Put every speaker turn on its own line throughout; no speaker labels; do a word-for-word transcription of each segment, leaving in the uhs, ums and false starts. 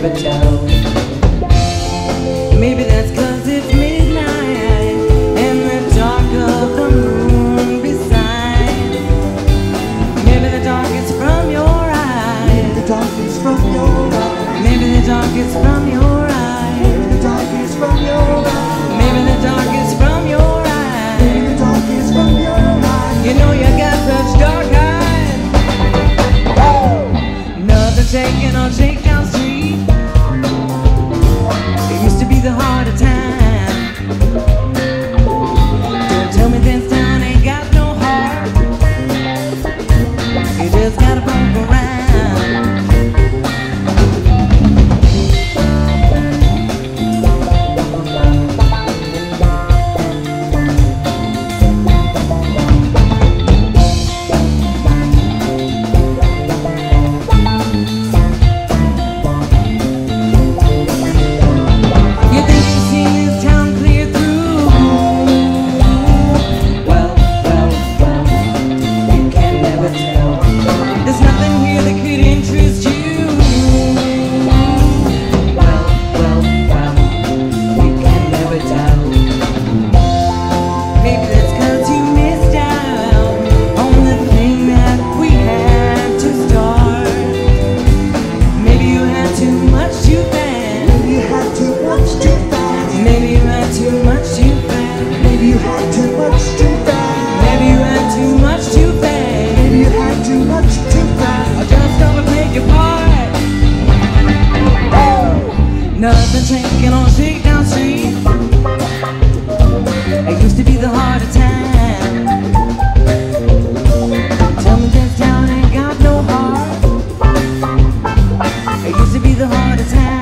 never tell. Maybe that's 'cause it's midnight and the dark of the moon beside. Maybe the dark is from your eyes.
The dark is from your eyes.
Maybe the dark is from your eyes.
The dark is from your eyes.
Maybe the dark is from your eyes.
The dark is from your eyes.
You know you got such dark eyes. Nothing shaking on Shakedown Street. It used to be the heart of time. Don't tell me this town ain't got no heart. You just gotta bump around. Nothing shaking on Shakedown Street. It used to be the heart of time. Tell me this town ain't got no heart. It used to be the heart of time.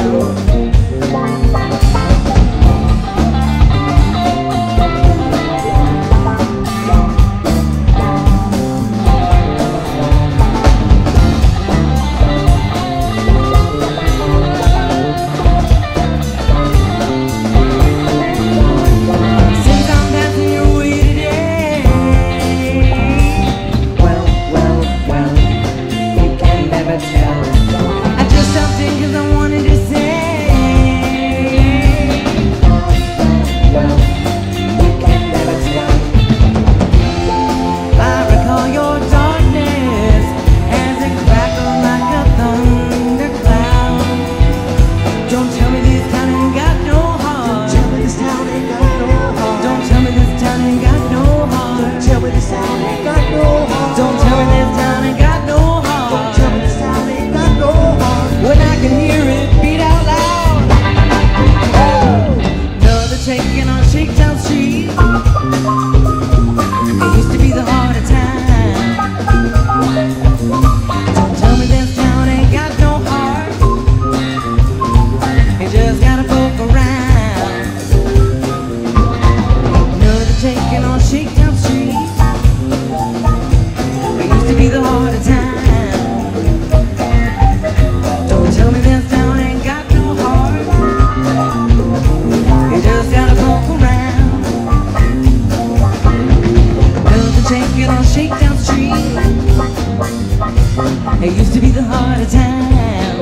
It used to be the heart of town.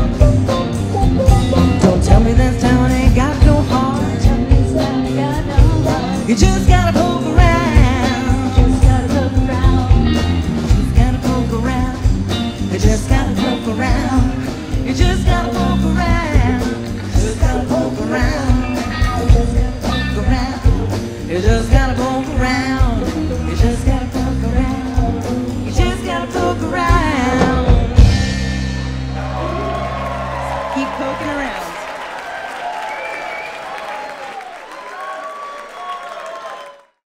Don't tell me this town ain't got no heart. You just gotta poke around. Just gotta poke around. Just gotta poke around. You just gotta poke around. You just gotta poke around. Just gotta poke around. Just gotta poke around. You just gotta poke around. You just gotta poke around. You just gotta poke around. Keep poking around.